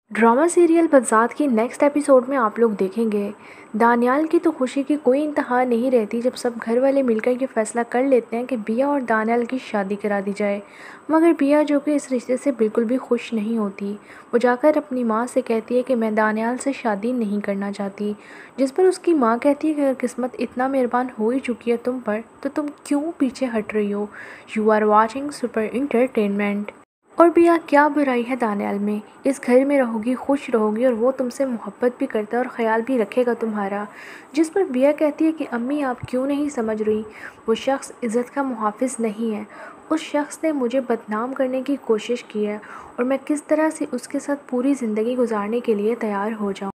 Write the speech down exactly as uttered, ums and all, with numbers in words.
Drama serial बरसात की next episode में आप लोग देखेंगे दानियाल की तो खुशी की कोई इंतहा नहीं रहती जब सब घर वाले मिलकर ये फैसला कर लेते हैं कि बिया और दानियाल की शादी करा दी जाए। मगर बिया जो कि इस रिश्ते से बिल्कुल भी खुश नहीं होती, वो जाकर अपनी माँ से कहती है कि मैं दानियाल से शादी नहीं करना चाहती। जिस पर उसकी माँ कहती है कि अगर किस्मत इतना मेहरबान हो ही चुकी है तुम पर तो तुम क्यों पीछे हट रही हो। You are watching super entertainment. और बिया क्या बुराई है दानियाल में, इस घर में रहोगी खुश रहोगी और वो तुमसे मोहब्बत भी करता है और ख्याल भी रखेगा तुम्हारा। जिस पर बिया कहती है कि अम्मी आप क्यों नहीं समझ रही, वो शख्स इज़्ज़त का मुहाफिज नहीं है। उस शख्स ने मुझे बदनाम करने की कोशिश की है और मैं किस तरह से उसके साथ पूरी ज़िंदगी गुजारने के लिए तैयार हो जाऊँ।